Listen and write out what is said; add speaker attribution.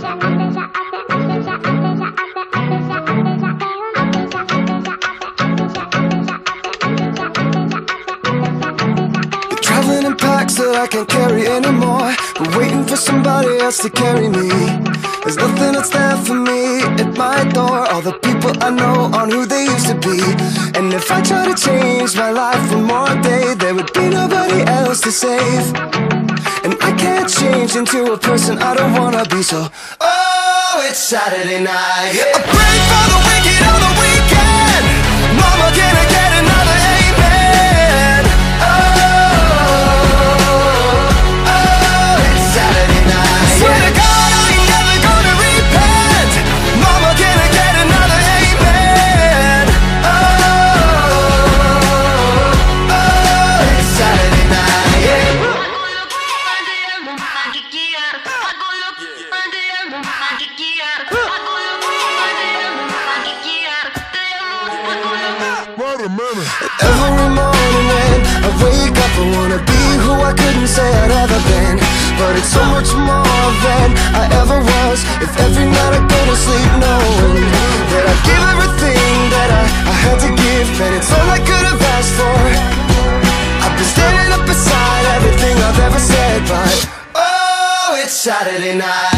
Speaker 1: Traveling in packs that I can't carry anymore, but waiting for somebody else to carry me. There's nothing that's there for me at my door. All the people I know aren't who they used to be. And if I try to change my life one more day, there would be nobody else to save. And I can't change into a person I don't wanna be. So, oh, it's Saturday night. A break for the wicked on the weekend. Mama, can I get another amen? Every morning when I wake up, I wanna be who I couldn't say I'd ever been. But it's so much more than I ever was. If every night I go to sleep knowing that I give everything that I had to give, then it's all I could have asked for. I've been standing up beside everything I've ever said, but oh, it's Saturday night.